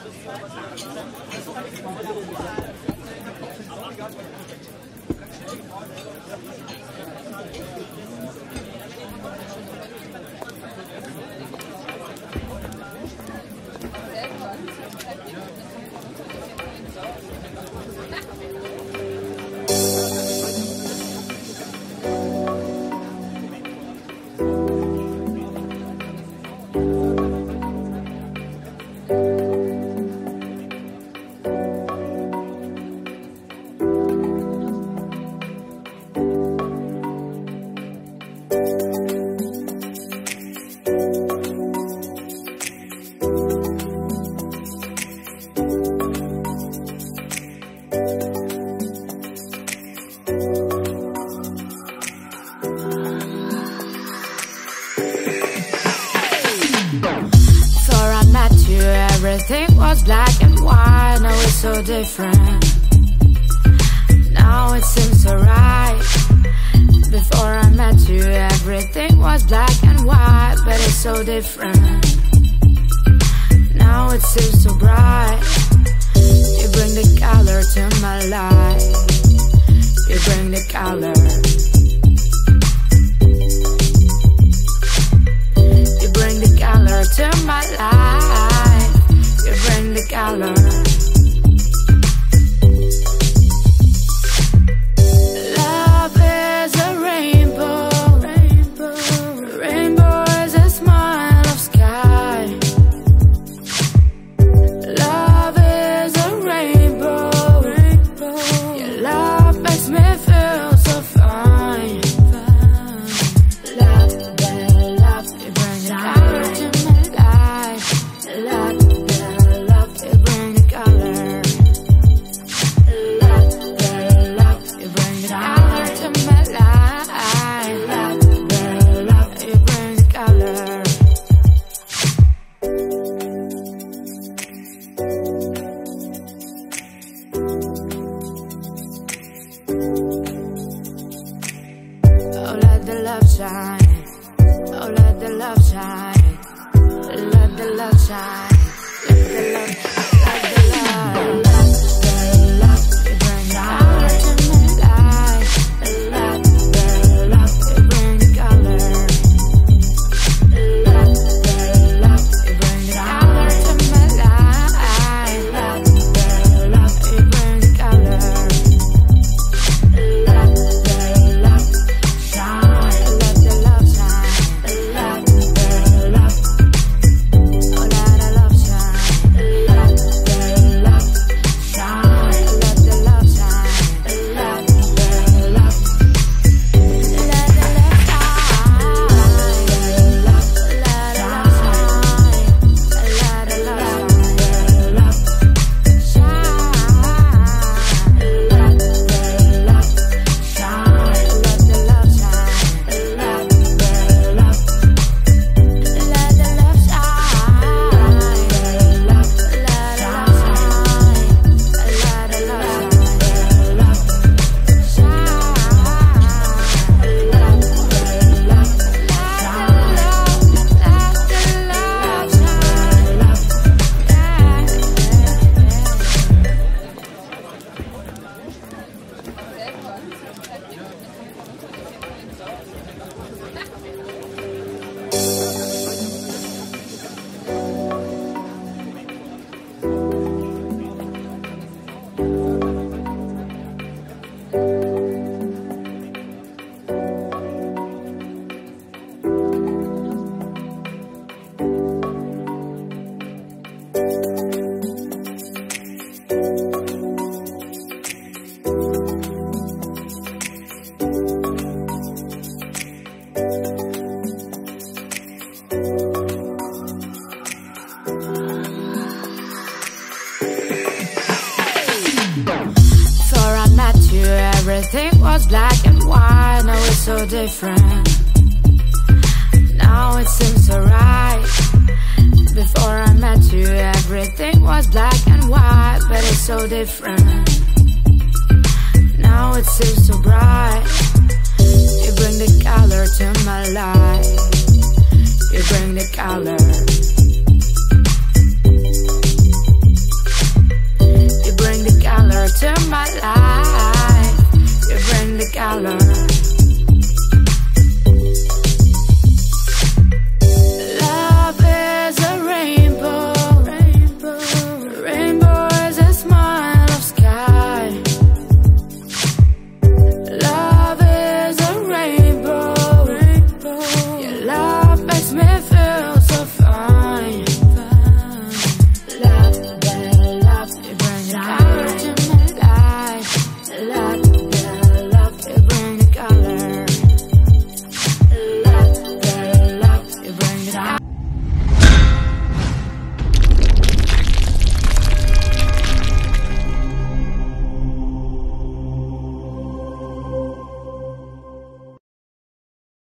Everything was black and white, now it's so different. Now it seems so right. Before I met you, everything was black and white, but it's so different. Now it seems so bright. You bring the color to my life. You bring the color. You bring the color to my life. You bring the color. Love is a rainbow. Rainbow is a smile of sky. Love is a rainbow. Your love makes me feel so fine. Love, love, you bring the color to my life. Love, love, you bring the color. Love, love, you bring the color to my life. Love, love, you bring the color. Oh, let the love shine. Oh, let the love shine. Let the love shine. Let the love, let the love. Love, you bring the color to my life. Love, love, you bring the color. Love, love, you bring the color to my life. Love, love, you bring the color. Love, love, shine. Let the love shine. Love, love. Oh, let the love shine. Love, love, shine. Let the love shine. Love, love. Let the love shine. Love, let the love shine. Let the love shine. Love, love, shine. Let the love shine. Love, love. Let the love shine. Love, let the love shine. Let the love Before I met you, everything was black and white, now it's so different. Now it seems so right. Before I met you, everything was black and white, but it's so different. Now it seems so bright. You bring the color to my life. You bring the color.